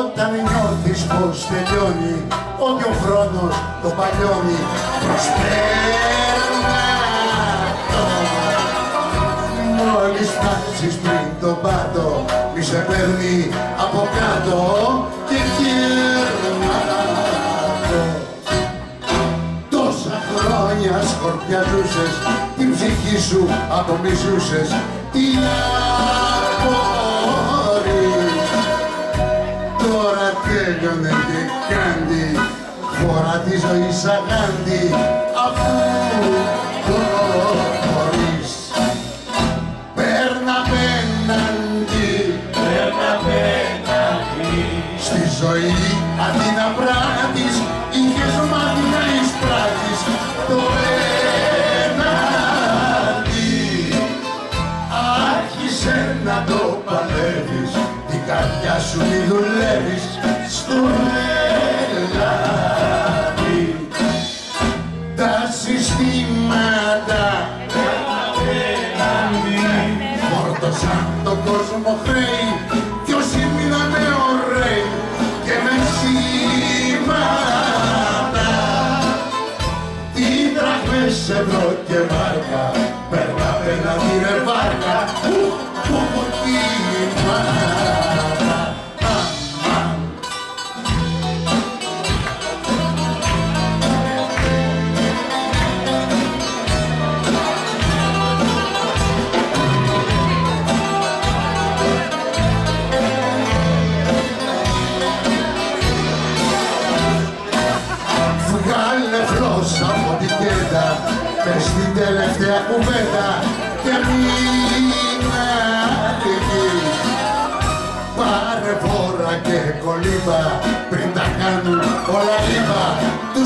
Όταν νιώθεις πως τελειώνει, ότι ο χρόνος το παλιώνει, προσπέρνα το. Μόλις φτάσεις πριν τον πάτο, μη σε παίρνει από κάτω και γύρνα-το. Τόσα χρόνια σκορπιαζούσες, την ψυχή σου απομισούσες, τι απορείς. Τώρα τέλειωνε και κάντι, φορά τη ζωή σαν γάντι, αφού το χωρίς. Παίρνα απέναντι, στη ζωή αντί να πράττεις, είχες μάθει να εισπράττεις το έναντι. Άρχισε να το παλεύεις, την καρδιά σου μη δουλεύεις στο έλαντι. Τα συστήματα φόρτωσαν τον κόσμο χρέη κι όσοι μείνανε ωραίοι και με σήματα. Τι δραχμές, ευρώ και μάρκα, παίρνα απέναντι ρε βάρκα, που κοιμάτα. Από την κέντα, μες στην τελευταία κουβέντα και μην αφηγείς. Πάρε φόρα και κολύμπα, πριν τα κάνουν όλα λίμπα, τους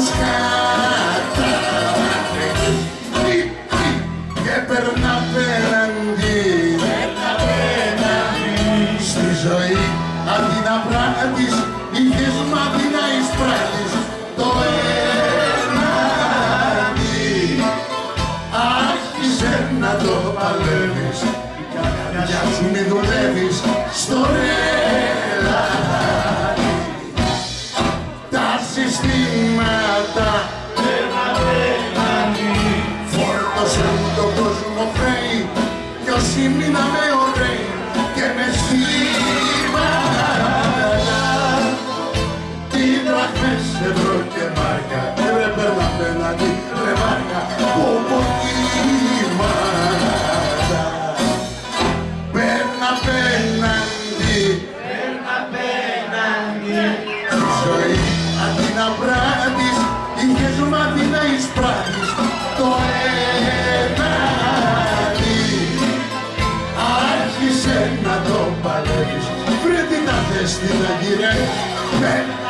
κατατρέχεις. Και περνά απέναντι, στη ζωή αντί να πράττεις, είχες μάθει να εισπράττεις το να το παλεύεις, η καρδιά σου μη δουλεύεις στο ρελάδι. Τα συστήματα φόρτωσαν τον κόσμο χρέη κι όσοι μείναμε ωραίοι και με στήματα. Τι δραχμές, ευρώ και μάρκα, ρε παίρνα απέναντι ρε μάρκα, πω κοιμάτα. Παίρνα απέναντι, τη ζωή αντί να πράττεις, είχες μάθει να εισπράττεις το έναντι. Άρχισε να το παλεύεις, βρε τι να θες τι να γυρεύεις.